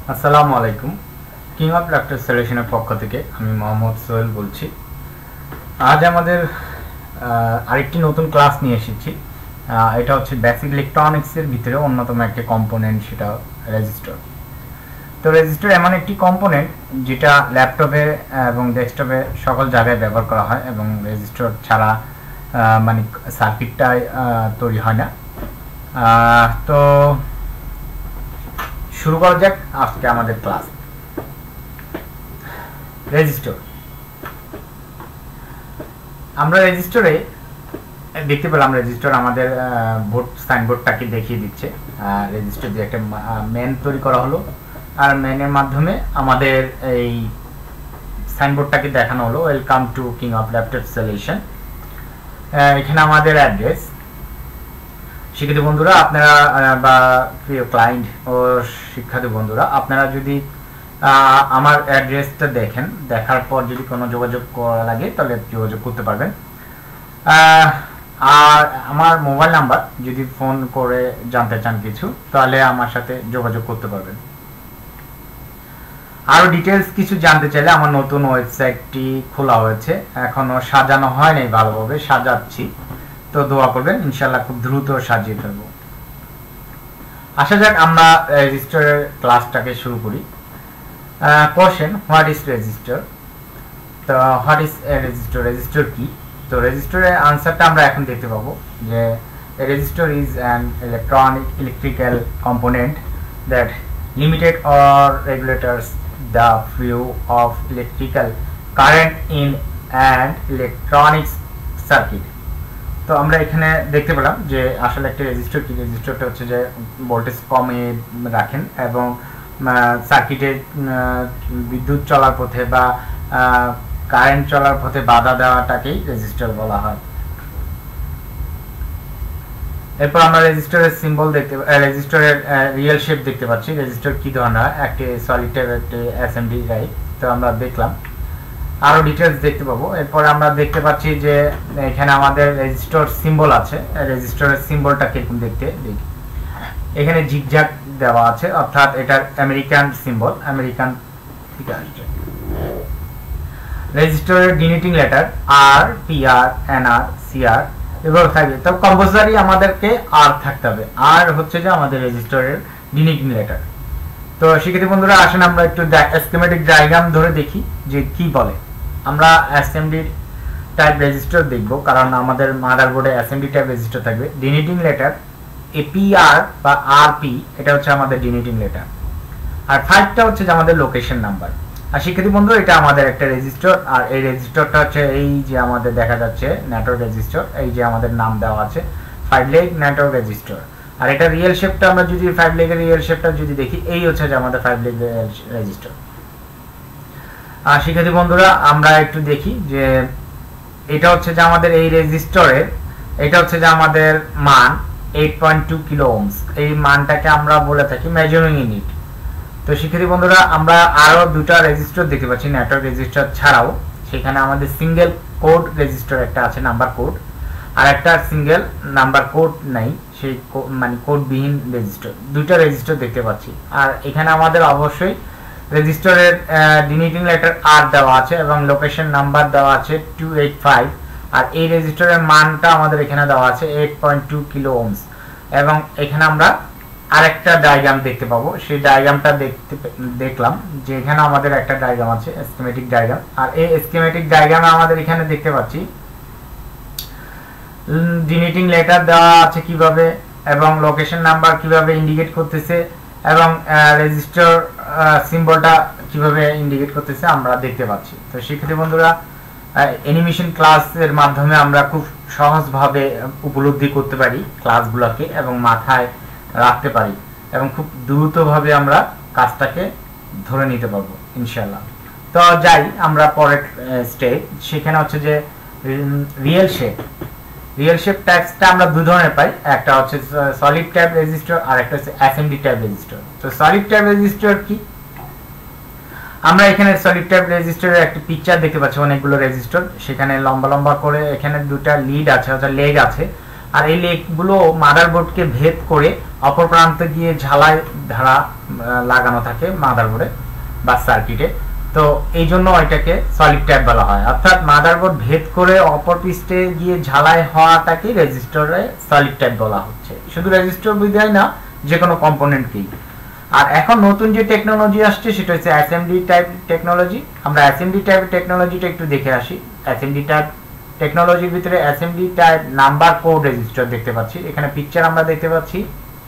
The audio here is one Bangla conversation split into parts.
আসসালামু আলাইকুম। কিং অফ ল্যাপটপ সলিউশনের পক্ষ থেকে আমি মোহাম্মদ সোহেল বলছি। আজ আমাদের আরেকটি নতুন ক্লাস নিয়ে এসেছি। এটা হচ্ছে বেসিক ইলেকট্রনিক্সের ভিতরে অন্যতম একটি কম্পোনেন্ট, সেটা রেজিস্টার। তো রেজিস্টার এমন একটি কম্পোনেন্ট যেটা ল্যাপটপে এবং ডেস্কটপে সকল জায়গায় ব্যবহার করা হয় এবং রেজিস্টার ছাড়া মানে সার্কিটটাই তৈরি হয় না। তো শুরু করা যাক আজকে আমাদের ক্লাস। রেজিস্টার, আমরা রেজিস্টারে দেখতে পেলাম রেজিস্টার আমাদের বোর্ড সাইনবোর্ডটাকে দেখিয়ে দিচ্ছে। রেজিস্টার দিয়ে একটা ম্যান তৈরি করা হলো, আর ম্যানের মাধ্যমে আমাদের এই সাইনবোর্ডটাকে দেখানো হলো, welcome to king of laptop solution. এখানে আমাদের অ্যাড্রেস। শিক্ষার্থী বন্ধুরা আপনারা বা প্রিয় ক্লায়েন্ট ও শিক্ষার্থী বন্ধুরা, আপনারা যদি আমার অ্যাড্রেসটা দেখেন, দেখার পর যদি কোনো যোগাযোগ করা লাগে তাহলে যোগাযোগ করতে পারবেন। আর আমার মোবাইল নাম্বার, যদি ফোন করে জানতে চান কিছু তাহলে আমার সাথে যোগাযোগ করতে পারবেন। আরও ডিটেলস কিছু জানতে চাইলে আমার নতুন ওয়েবসাইটটি খোলা হয়েছে, এখনও সাজানো হয়নি, ভালোভাবে সাজাচ্ছি, তো দোয়া করবেন, ইনশাল্লাহ খুব দ্রুত সাজিয়ে ফেলবো। আসা যাক আমরা রেজিস্টারের ক্লাসটাকে শুরু করি। Question, what is resistor? তো হোয়াট ইজ রেজিস্টার, রেজিস্টার কি? তো রেজিস্টারের আনসারটা আমরা এখন দেখতে পাবো যে resistor is an electrical component that limited or regulates the flow of electrical current in an electronics circuit. তো আমরা এখানে দেখতে পেলাম যে আসলে একটা রেজিস্টার কি। রেজিস্টারটা হচ্ছে যে ভোল্টেজ কমে রাখেন এবং সার্কিটে বিদ্যুৎ চলার পথে বা কারেন্ট চলার পথে বাধা দেওয়াটাকেই রেজিস্টার বলা হয়। এরপর আমরা রেজিস্টারের সিম্বল দেখতে, রেজিস্টারের রিয়েল শেপ দেখতে পাচ্ছি। রেজিস্টার কি ধরনের হয়, একটি সলিড টাইপ, একটি এসএমডি টাইপ। তো আমরা দেখলাম, আরো ডিটেলস দেখতে পাবো। এরপর আমরা দেখতে পাচ্ছি যে এখানে আমাদের রেজিস্টার সিম্বল আছে। রেজিস্টারের সিম্বলটা কিরকম দেখতে দেখি, এখানে জিগজ্যাগ দেওয়া আছে, অর্থাৎ এটার আমেরিকান সিম্বল, আমেরিকান ঠিক আছে। রেজিস্টারের denoting letter R, P R, N R, C R এগুলো থাকবে। তো কম্পালসারি আমাদেরকে আর থাকতে হবে। আর হচ্ছে যে আমাদের রেজিস্টারের ডিনোটিং লেটার। তো শিক্ষার্থী বন্ধুরা আসেন আমরা একটু স্কিমেটিক ডায়াগ্রাম ধরে দেখি যে কি বলে। আমরা এসএমডি টাইপ রেজিস্টার দেখব, কারণ আমাদের মাদারবোর্ডে এসএমডি টাইপ রেজিস্টার থাকবে। ডিনোটিং লেটার এপিআর বা আরপি, এটা হচ্ছে আমাদের ডিনোটিং লেটার। আর 5টা হচ্ছে যে আমাদের লোকেশন নাম্বার। আর শিক্ষার্থী বন্ধু, এটা আমাদের একটা রেজিস্টার, আর এই রেজিস্টারটা হচ্ছে এই যে আমাদের দেখা যাচ্ছে নেটওয়ার্ক রেজিস্টার, এই যে আমাদের নাম দেওয়া আছে 5 লেগ নেটওয়ার্ক রেজিস্টার। আর এটা রিয়েল শেপটা আমরা যদি 5 লেগের রিয়েল শেপটা যদি দেখি, এই হচ্ছে যে আমাদের 5 লেগ রেজিস্টার। আর শিক্ষার্থী বন্ধুরা আমরা একটু দেখি যে এটা হচ্ছে যে আমাদের এই রেজিস্টারের, এটা হচ্ছে যে আমাদের মান 8.2 কিলো ওহমস। এই মানটাকে আমরা বলে থাকি মেজারিং ইউনিট। তো শিক্ষার্থী বন্ধুরা আমরা আরো দুটো রেজিস্টার দেখতে পাচ্ছি নেটওয়ার্ক রেজিস্টার ছাড়াও। সেখানে আমাদের সিঙ্গেল কোড রেজিস্টার একটা আছে, নাম্বার কোড, আর একটা সিঙ্গেল নাম্বার কোড নাই, সেই মানে কোডবিহীন রেজিস্টার। দুটো রেজিস্টার দেখতে পাচ্ছি। আর এখানে আমাদের অবশ্যই রেজিস্টারের ডিনোটিং লেটার আর দেওয়া আছে এবং লোকেশন নাম্বার দেওয়া আছে 285। আর এই রেজিস্টারের মানটা আমাদের এখানে দেওয়া আছে 8.2 কিলো ওহমস। এবং এখানে আমরা আরেকটা ডায়াগ্রাম দেখতে পাবো। সেই ডায়াগ্রামটা দেখলাম যে এখানে আমাদের একটা ডায়াগ্রাম আছে, স্কিমেটিক ডায়াগ্রাম। আর এই স্কিমেটিক ডায়াগ্রামে আমাদের এখানে দেখতে পাচ্ছি ডিনোটিং লেটার দেওয়া আছে কিভাবে, এবং লোকেশন নাম্বার কিভাবে ইন্ডিকেট করতেছে, এবং রেজিস্টার সিম্বলটা কিভাবে ইন্ডিকেট করতেছে আমরা দেখতে পাচ্ছি। তো শিক্ষার্থী বন্ধুরা, অ্যানিমেশন ক্লাসের মাধ্যমে আমরা খুব সহজভাবে উপলব্ধি করতে পারি ক্লাসগুলোকে এবং মাথায় রাখতে পারি, এবং খুব দ্রুতভাবে আমরা কাজটাকে ধরে নিতে পারবো ইনশাল্লাহ। তো যাই আমরা পরের স্টেপ, সেখানে হচ্ছে যে রিয়েল শেপ। রিয়েল শেপ টাইপসটা আমরা দুই ধরনের পাই, একটা হচ্ছে সলিড টাইপ রেজিস্টার আর একটা হচ্ছে এসএমডি টাইপ রেজিস্টার। তো সলিড টাইপ রেজিস্টার কি, আমরা এখানে সলিড টাইপ রেজিস্টারের একটা পিকচার দেখতে পাচ্ছি, অনেকগুলো রেজিস্টার, সেখানে লম্বা লম্বা করে এখানে দুটো লিড আছে অর্থাৎ লেগ আছে, আর এই লেগগুলো মাদারবোর্ডকে ভেদ করে অপর প্রান্তে গিয়ে ঝালাই ধারা লাগানো থাকে মাদারবোর্ডে বা সার্কিটে। তো এই জন্য এটাকে সলিড টাইপ বলা হয়, অর্থাৎ মাদারবোর্ড ভেদ করে অপর পৃষ্ঠে গিয়ে ঝালাই হওয়াটাকে রেজিস্টরে সলিড টাইপ বলা হচ্ছে। শুধু রেজিস্টর বিধায় না, যে কোনো কম্পোনেন্টকেই। আর এখন নতুন যে টেকনোলজি আসছে সেটা হচ্ছে এসএমডি টাইপ টেকনোলজি। আমরা এসএমডি টাইপ টেকনোলজিটা একটু দেখে আসি। এসএমডি টাইপ টেকনোলজির ভিতরে SMD type number code resistor দেখতে পাচ্ছি। এখানে পিকচার আমরা দেখতে পাচ্ছি।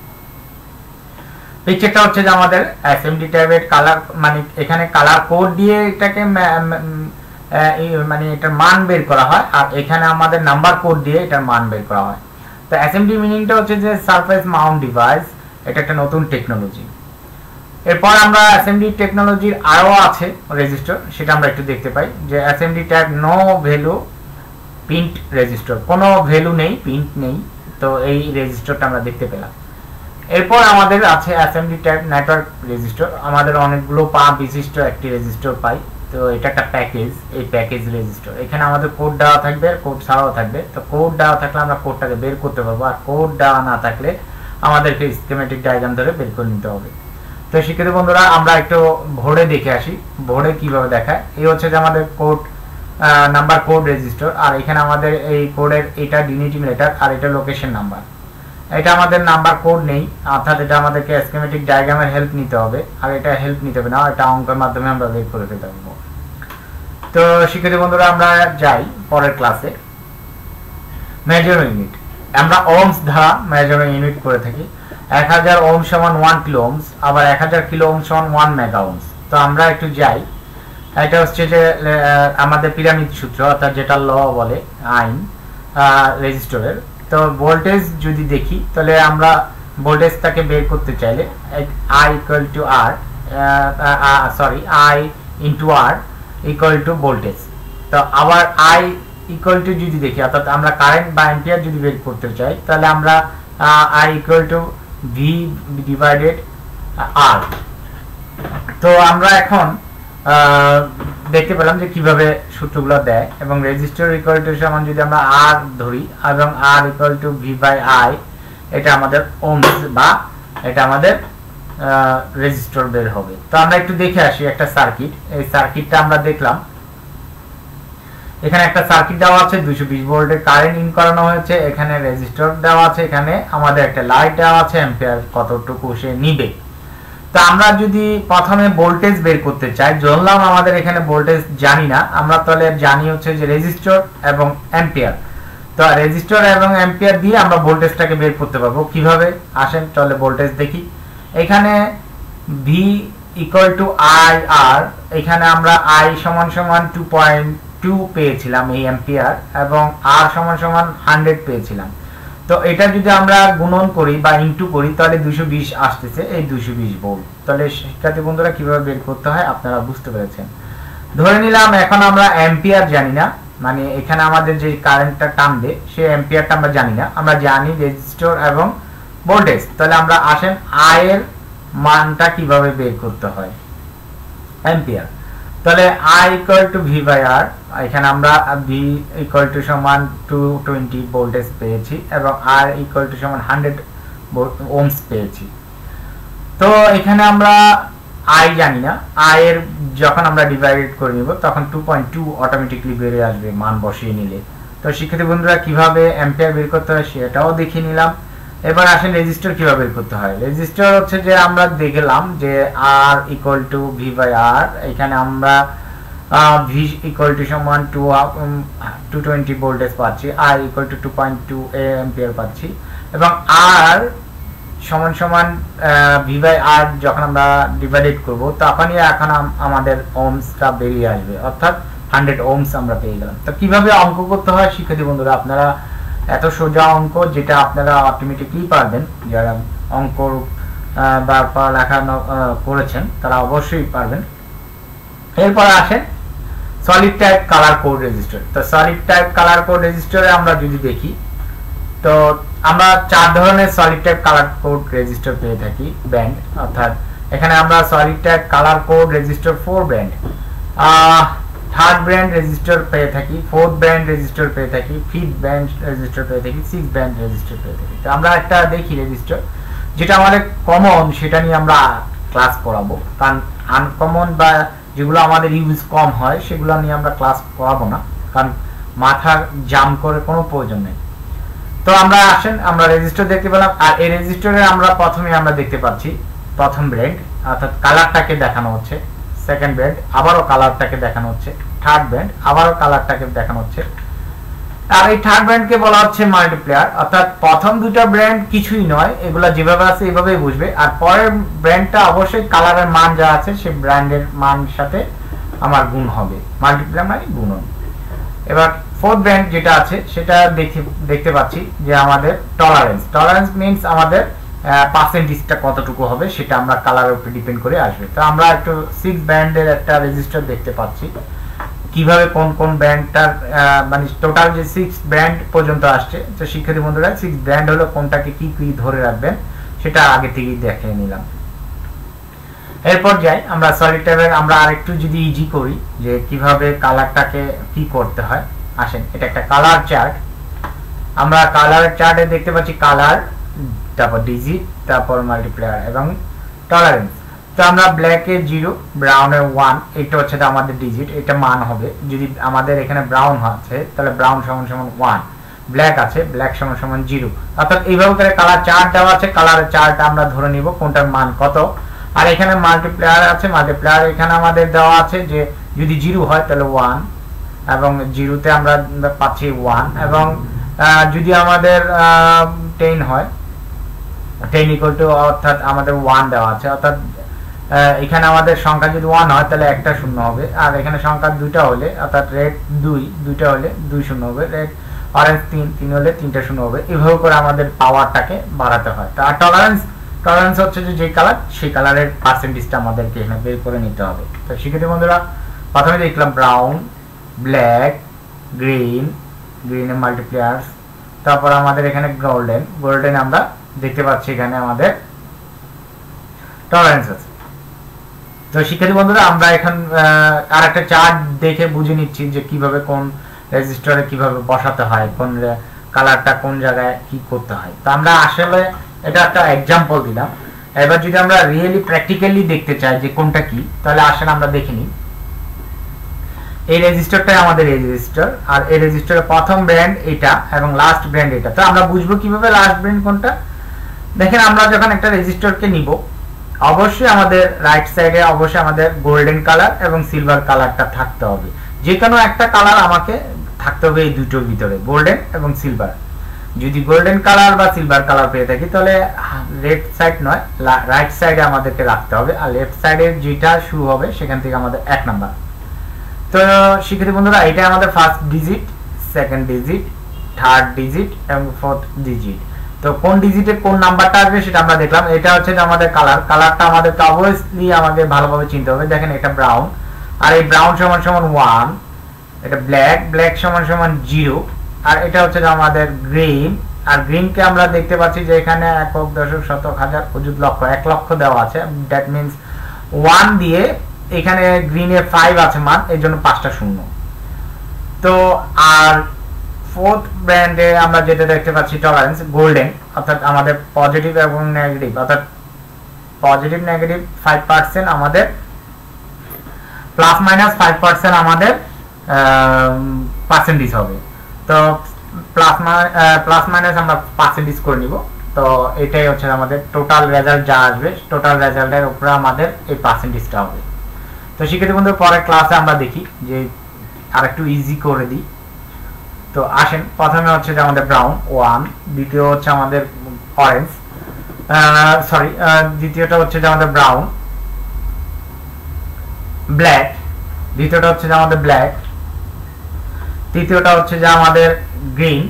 পিকচারটা হচ্ছে যে আমাদের এসএমডি টাইপের কালার, মানে এখানে কালার কোড দিয়ে এটাকে মানে এটার মান বের করা হয়, আর এখানে আমাদের নাম্বার কোড দিয়ে এটার মান বের করা হয়। তো এসএমডি মিনিংটা হচ্ছে যে সারফেস মাউন্ট ডিভাইস। এটা একটা নতুন টেকনোলজি। এরপর আমরা এসএমডি টেকনোলজির আরও আছে রেজিস্টার, সেটা আমরা একটু দেখতে পাই যে SMD type no value print resistor, কোনো ভ্যালু নেই, প্রিন্ট নেই। তো এই রেজিস্টারটা আমরা দেখতে পেলাম। এরপর আমাদের আছে এসএমডি টাইপ নেটওয়ার্ক রেজিস্টার। আমাদের অনেকগুলো পা বিশিষ্ট একটি রেজিস্টার পাই। তো এটা একটা প্যাকেজ, এই প্যাকেজ রেজিস্টার। এখানে আমাদের কোড দেওয়া থাকবে, কোড ছাড়াও থাকবে। তো কোড দেওয়া থাকলে আমরা কোডটাকে বের করতে পারবো, আর কোড দেওয়া না থাকলে আমাদেরকে স্কিমেটিক ডায়াগ্রাম ধরে বের করে নিতে হবে। তো শিক্ষিত বন্ধুরা, আমরা একটু বোর্ডে দেখে আসি বোর্ডে কিভাবে দেখায়। এই হচ্ছে যে আমাদের কোড নাম্বার কোড রেজিস্টার, আর এখানে আমাদের এই কোডের এটা ডিনিটিং লেটার আর এটা লোকেশন নাম্বার। এটা আমাদের নাম্বার কোড নেই, অর্থাৎ এটা আমাদেরকে স্কিমেটিক ডায়াগ্রামের হেল্প নিতে হবে, আর এটা হেল্প নিতে হবে না, এটা অঙ্কের মাধ্যমে আমরা বের করে ফেলতে পারবো। তো শিক্ষিত বন্ধুরা, আমরা যাই পরের ক্লাসে। মেজারিং ইউনিট, আমরা ওহমস দ্বারা মেজারিং ইউনিট করে থাকি। 1000 ওহম সমান 1 কিলো ওহমস, আবার 1000 কিলো ওহম সমান 1 মেগা ওহমস। তো আমরা একটু যাই। এটা হচ্ছে যে আমাদের পিরামিড সূত্র, অর্থাৎ যেটা ল বলে আইন রেজিস্টরের। তো ভোল্টেজ যদি দেখি, তাহলে আমরা ভোল্টেজটাকে বের করতে চাইলে I equal to R I into R equal to voltage. তো আবার I ইকুয়াল টু যদি দেখি, অর্থাৎ আমরা কারেন্ট বা অ্যাম্পিয়ার যদি বের করতে চাই, তাহলে আমরা I equal to V divided R। তো আমরা এখন দেখতে পেলাম যে কিভাবে সূত্রগুলো দেয়, এবং রেজিস্টার ইকুয়াল টু সমান যদি আমরা R ধরি এবং R equal to V by I, এটা আমাদের ওহমস বা এটা আমাদের রেজিস্টার বের হবে। তো আমরা একটু দেখে আসি একটা সার্কিট। এই সার্কিটটা আমরা দেখলাম, এখানে একটা সার্কিট দেওয়া আছে, 220 ভোল্টের কারেন্ট ইন করানো হয়েছে, এখানে রেজিস্টার দেওয়া আছে, এখানে আমাদের একটা লাইট দেওয়া আছে, অ্যাম্পিয়ার কতটুকু সে নিবে। তো আমরা যদি প্রথমে ভোল্টেজ বের করতে চাই, ধরলাম আমাদের এখানে ভোল্টেজ জানি না, আমরা তাহলে জানি হচ্ছে যে রেজিস্টার এবং অ্যাম্পিয়ার। তো রেজিস্টার এবং অ্যাম্পিয়ার দিয়ে আমরা ভোল্টেজটাকে বের করতে পারবো। কিভাবে আসেন তাহলে ভোল্টেজ দেখি। এখানে V equal to I R, এখানে আমরা I সমান সমান 2.2 পেয়েছিলাম এই অ্যাম্পিয়ার, এবং R সমান সমান 100 পেয়েছিলাম। তো এটা যদি আমরা গুণন করি বা ইনটু করি, তাহলে 220 আসতেছে, এই 220 ভোল্ট। তাহলে শিক্ষার্থী বন্ধুরা, কিভাবে বের করতে হয় আপনারা বুঝতে পেরেছেন। ধরে নিলাম এখন আমরা অ্যাম্পিয়ার জানি না, মানে এখানে আমাদের যে কারেন্টটা টানবে সেই অ্যাম্পিয়ারটা আমরা জানি না, আমরা জানি রেজিস্টার এবং ভোল্টেজ। তাহলে আমরা আসেন I এর মানটা কিভাবে বের করতে হয়, অ্যাম্পিয়ার। তাহলে I equal to V by R, এখানে আমরা V ইকুয়াল টু সমান 220 ভোল্টেজ পেয়েছি, এবং R ইকুয়াল টু সমান 100 ওহমস পেয়েছি। তো এখানে আমরা I জানি না, I এর যখন আমরা ডিভাইডেড করে নিব তখন 2.2 অটোমেটিক্যালি বেরিয়ে আসবে মান বসিয়ে নিলে। তো শিক্ষার্থী বন্ধুরা, কিভাবে অ্যাম্পিয়ার বের করতে হয় সেটাও দেখিয়ে নিলাম। এবার আসেন রেজিস্টার কিভাবে বের করতে হয়। রেজিস্টার হচ্ছে যে আমরা দেখলাম যে R equal to V by R, এখানে আমরা V ইকুয়াল টু সমান 220 ভোল্টেজ পাচ্ছি, I ইকুয়াল টু 2.2 অ্যাম্পিয়ার পাচ্ছি, এবং R সমান সমান V বাই R যখন আমরা ডিভাইডেড করব তখনই এখন আমাদের ওহমসটা বেরিয়ে আসবে, অর্থাৎ 100 ওহমস আমরা পেয়ে গেলাম। তো কিভাবে অঙ্ক করতে হয় শিক্ষার্থী বন্ধুরা, আপনারা এত সোজা অঙ্ক যেটা আপনারা অটোমেটিকলি পারবেন, যারা অঙ্ক বা পড়ালেখা করেছেন তারা অবশ্যই পারবেন। এরপর আসেন solid type colour code resistor. তো সলিড টাইপ কালার কোড রেজিস্টারে আমরা যদি দেখি, তো আমরা 4 ধরনের solid type colour code resistor পেয়ে থাকি ব্যান্ড, অর্থাৎ এখানে আমরা solid type colour code resistor 4 band. Third band resistor পেয়ে থাকি, ফোর্থ ব্র্যান্ড রেজিস্টার পেয়ে থাকি, ফিফথ ব্র্যান্ড রেজিস্টার পেয়ে থাকি, সিক্স ব্র্যান্ড রেজিস্টার পেয়ে থাকি। তো আমরা একটা দেখি রেজিস্টার যেটা আমাদের কমন, সেটা নিয়ে আমরা ক্লাস পড়াবো, কারণ আনকমন বা যেগুলো আমাদের ইউজ কম হয় সেগুলো নিয়ে আমরা ক্লাস পড়াবো না, কারণ মাথার জাম করে কোনো প্রয়োজন নেই। তো আমরা আসেন, আমরা রেজিস্টার দেখতে পেলাম, আর এই রেজিস্টারে আমরা প্রথমে আমরা দেখতে পাচ্ছি প্রথম ব্র্যান্ড, অর্থাৎ কালারটাকে দেখানো হচ্ছে, সেকেন্ড ব্র্যান্ড আবারও কালারটাকে দেখানো হচ্ছে, থার্ড ব্র্যান্ড আবারও কালারটাকে দেখানো হচ্ছে, আর এই থার্ড ব্র্যান্ডকে বলা হচ্ছে মাল্টিপ্লেয়ার। অর্থাৎ প্রথম দুটো ব্র্যান্ড কিছুই নয়, এগুলো যেভাবে আছে এভাবেই বুঝবে, আর পরের ব্র্যান্ডটা অবশ্যই কালারের মান যা আছে সেই ব্র্যান্ডের মানের সাথে আমার গুণ হবে, মাল্টিপ্লেয়ার মানে গুণন। এবার ফোর্থ ব্র্যান্ড যেটা আছে সেটা দেখতে পাচ্ছি যে আমাদের টলারেন্স মিন্স আমাদের পার্সেন্টেজটা কতটুকু হবে সেটা আমরা কালারের উপর ডিপেন্ড করে আসবে। তো আমরা একটু সিক্স ব্র্যান্ডের একটা রেজিস্টার দেখতে পাচ্ছি, কিভাবে কোন কোন ব্র্যান্ডটার মানে টোটাল যে সিক্স ব্র্যান্ড পর্যন্ত আসছে। তো শিক্ষার্থী বন্ধুরা, সিক্স ব্র্যান্ড হলো কোনটাকে কি কি ধরে রাখবেন সেটা আগে থেকেই দেখিয়ে নিলাম। এরপর যাই আমরা সলিড ট্যাবের, আমরা আরেকটু যদি ইজি করি যে কিভাবে কালারটাকে কি করতে হয়। আসেন, এটা একটা কালার চার্ট, আমরা কালার চার্টে দেখতে পাচ্ছি কালার, তারপর ডিজিট, তারপর মাল্টিপ্লায়ার এবং টলারেন্স। তো আমরা ব্ল্যাকে 0, ব্রাউনে 1, এটা হচ্ছে আমাদের ডিজিট, এটা মান হবে। যদি আমাদের এখানে ব্রাউন আছে তাহলে ব্রাউন সমান সমান 1, ব্ল্যাক আছে ব্ল্যাক সমান সমান 0। অর্থাৎ এইভাবে করে কালার চার্ট দেওয়া আছে, কালারের চার্ট আমরা ধরে নিব কোনটার মান কত। আর এখানে মাল্টিপ্লায়ার আছে, মাল্টিপ্লায়ার এখানে আমাদের দেওয়া আছে যে যদি 0 হয় তাহলে 1, এবং 0তে আমরা পাচ্ছি 1, এবং যদি আমাদের 10 হয়, 10 ইকুয়াল টু, অর্থাৎ আমাদের 1 দেওয়া আছে। অর্থাৎ এখানে আমাদের সংখ্যা যদি 1 হয় তাহলে একটা শূন্য হবে, আর এখানে সংখ্যা দুইটা হলে অর্থাৎ রেড 2, দুইটা হলে 2 শূন্য হবে, রেড অরেঞ্জ 3 হলে 3টা শূন্য হবে। এভাবে করে আমাদের পাওয়ারটাকে বাড়াতে হয়। আর টলারেন্স হচ্ছে যে কালার, সেই কালারের পার্সেন্টেজটা আমাদেরকে এখানে বের করে নিতে হবে। তো শিক্ষার্থী বন্ধুরা, প্রথমে দেখলাম ব্রাউন, ব্ল্যাক, গ্রিনের মাল্টিপ্লায়ার্স, তারপর আমাদের এখানে গোল্ডেন আমরা দেখতে পাচ্ছি এখানে আমাদের টলারেন্স আছে। তো শিক্ষার্থী বন্ধুরা, আমরা এখন আর একটা চার্ট দেখে বুঝে নিচ্ছি যে কিভাবে কোন রেজিস্টারে কিভাবে বসাতে হয়, কোন কালারটা কোন জায়গায় কি করতে হয়। তো আমরা আসলে এটা একটা এক্সাম্পল দিলাম। এবার যদি আমরা রিয়েলি প্র্যাকটিক্যালি দেখতে চাই যে কোনটা কি, তাহলে আসেন আমরা দেখে নিই। এই রেজিস্টারটাই আমাদের এই রেজিস্টার, আর এই রেজিস্টারের প্রথম ব্র্যান্ড এটা এবং লাস্ট ব্র্যান্ড এটা। তো আমরা বুঝবো কিভাবে লাস্ট ব্র্যান্ড কোনটা। দেখেন, আমরা যখন একটা রেজিস্টারকে নিব, অবশ্যই আমাদের রাইট সাইডে অবশ্যই আমাদের গোল্ডেন কালার এবং সিলভার কালারটা থাকতে হবে। যে কোনো একটা কালার আমাকে থাকতে হবে এই দুটোর ভিতরে, গোল্ডেন এবং সিলভার। যদি গোল্ডেন কালার বা সিলভার কালার পেয়ে থাকি তাহলে লেফট সাইড নয়, রাইট সাইডে আমাদেরকে রাখতে হবে, আর লেফট সাইডে যেটা শুরু হবে সেখান থেকে আমাদের 1 নাম্বার। তো শিক্ষার্থী বন্ধুরা, এটা আমাদের first digit, second digit, third digit এবং ফোর্থ ডিজিট। তো কোন ডিজিটে কোন নাম্বারটা আসবে সেটা আমরা দেখলাম। এটা হচ্ছে যে আমাদের কালারটা আমাদেরকে অবভিয়াসলি আমাকে ভালোভাবে চিনতে হবে। দেখেন, এটা ব্রাউন, আর এই ব্রাউন সমান সমান 1, এটা ব্ল্যাক সমান সমান 0, আর এটা হচ্ছে যে আমাদের গ্রিন। আর গ্রিনকে আমরা দেখতে পাচ্ছি যে এখানে একক, দশক, শতক, হাজার, অযুত, লক্ষ, 1 লক্ষ দেওয়া আছে। দ্যাট মিনস 1 দিয়ে এখানে গ্রিনে 5 আছে মান, এই জন্য 5টা শূন্য। তো আর ফোর্থ ব্র্যান্ডে আমরা যেটা দেখতে পাচ্ছি টলারেন্স, গোল্ডেন, অর্থাৎ আমাদের পজিটিভ এবং নেগেটিভ, অর্থাৎ পজিটিভ নেগেটিভ 5% আমাদের প্লাস মাইনাস 5% আমাদের পার্সেন্টেজ হবে। তো প্লাস মাইনাস আমরা পার্সেন্টেজ করে নিব। তো এটাই হচ্ছে আমাদের টোটাল রেজাল্ট যা আসবে, টোটাল রেজাল্টের উপরে আমাদের এই পার্সেন্টেজটা হবে। তো শিক্ষার্থী বন্ধু, পরের ক্লাসে আমরা দেখি যে আরেকটু ইজি করে দিই। তো আসেন, প্রথমে হচ্ছে যে আমাদের ব্রাউন 1, দ্বিতীয় হচ্ছে আমাদের অরেঞ্জ, দ্বিতীয়টা হচ্ছে যে আমাদের ব্রাউন, ব্ল্যাক, দ্বিতীয়টা হচ্ছে যে আমাদের ব্ল্যাক, তৃতীয়টা হচ্ছে যে আমাদের গ্রিন,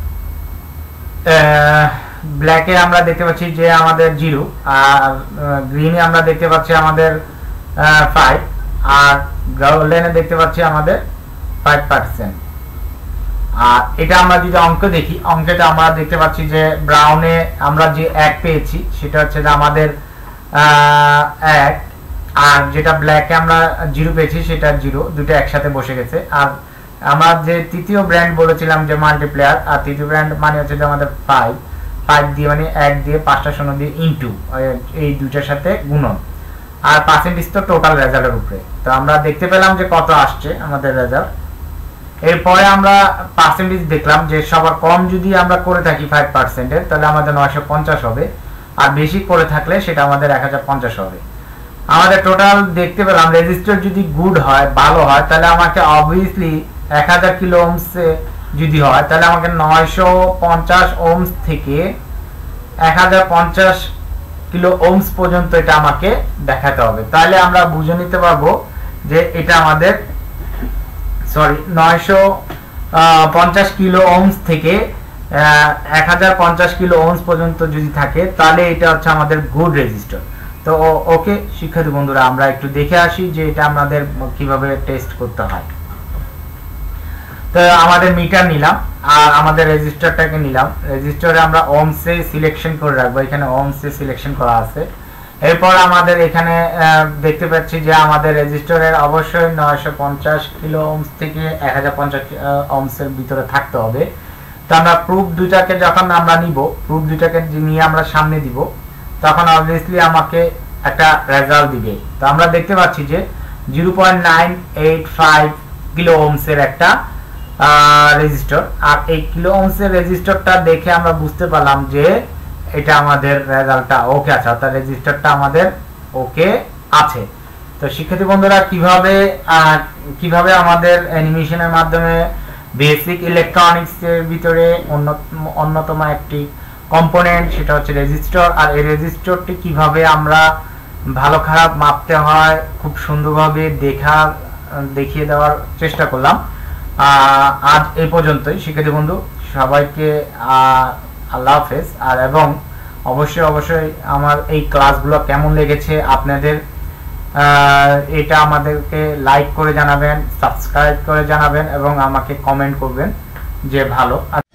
ব্ল্যাকে আমরা দেখতে পাচ্ছি যে আমাদের 0, আর গ্রিনে আমরা দেখতে পাচ্ছি আমাদের 5, আর গোল্ডেনে দেখতে পাচ্ছি আমাদের 5%। আর এটা আমরা যদি অঙ্ক দেখি, অঙ্কেটা আমরা দেখতে পাচ্ছি যে ব্রাউনে আমরা যে 1 পেয়েছি সেটা হচ্ছে যে আমাদের 1, আর যেটা ব্ল্যাকে আমরা 0 পেয়েছি সেটা 0, দুটো একসাথে বসে গেছে। আর আমরা যে তৃতীয় ব্র্যান্ড বলেছিলাম যে মাল্টিপ্লেয়ার, আর তৃতীয় ব্র্যান্ড মানে হচ্ছে যে আমাদের 5 দিয়ে মানে 1 দিয়ে 5টা শূন্য দিয়ে ইনটু এই দুইটার সাথে গুণন, আর পার্সেন্টেজ তো টোটাল রেজাল্টের উপরে। তো আমরা দেখতে পেলাম যে কত আসছে আমাদের রেজাল্ট। এরপরে আমরা পার্সেন্টেজ দেখলাম যে সবার কম যদি আমরা করে থাকি 5% তাহলে আমাদের 950 হবে, আর বেশি করে থাকলে সেটা আমাদের 1050 হবে। আমাদের টোটাল দেখতে পেলাম রেজিস্টার যদি গুড হয়, ভালো হয়, তাহলে আমাকে অবভিয়াসলি 1000 কিলো ওহমস যদি হয় তাহলে আমাকে 950 ওহমস থেকে 1050 কিলো ওহমস পর্যন্ত এটা আমাকে দেখাতে হবে। তাহলে আমরা বুঝে নিতে পারবো যে এটা আমাদের 950 কিলো ওহমস থেকে 1050 কিলো ওহমস পর্যন্ত যদি থাকে তাহলে এটা হচ্ছে আমাদের গুড রেজিস্টার। তো ওকে শিক্ষার্থী বন্ধুরা, আমরা একটু দেখে আসি যে এটা আমাদের কিভাবে টেস্ট করতে হয়। তো আমাদের মিটার নিলাম আর আমাদের রেজিস্টারটাকে নিলাম। রেজিস্টারে আমরা ওহমসে সিলেকশন করে রাখবো, এখানে ওহমসে সিলেকশন করা আছে। এরপর আমাদের এখানে দেখতে পাচ্ছি যে আমাদের রেজিস্টারের অবশ্যই 950 কিলো ওহমস থেকে 1050 ওহমসের ভিতরে থাকতে হবে। তো আমরা প্রুফ দুইটাকে যখন আমরা নিব, প্রুফ দুইটাকে নিয়ে আমরা সামনে দিব, তখন অবভিয়াসলি আমাকে একটা রেজাল্ট দিবে। তো আমরা দেখতে পাচ্ছি যে 0.985 কিলো ওহমসের একটা রেজিস্টার। আর এই কিলো ওহমসের রেজিস্টারটা দেখে আমরা বুঝতে পারলাম যে এটা আমাদের রেজাল্টটা ওকে আছে, অর্থাৎ রেজিস্টারটা আমাদের ওকে আছে। তো শিক্ষার্থী বন্ধুরা, কিভাবে আমাদের অ্যানিমেশনের মাধ্যমে বেসিক ইলেকট্রনিক্স এর ভিতরে অন্যতম একটি কম্পোনেন্ট সেটা হচ্ছে রেজিস্টার, আর এই রেজিস্টারটি কিভাবে আমরা ভালো খারাপ মাপতে হয় খুব সুন্দরভাবে দেখিয়ে দেওয়ার চেষ্টা করলাম। আজ এই পর্যন্তই শিক্ষার্থী বন্ধু, সবাইকে আল্লাহ হাফেজ। আর এবং অবশ্যই আমার এই ক্লাসগুলো কেমন লেগেছে আপনাদের এটা আমাদেরকে লাইক করে জানাবেন, সাবস্ক্রাইব করে জানাবেন এবং আমাকে কমেন্ট করবেন যে ভালো।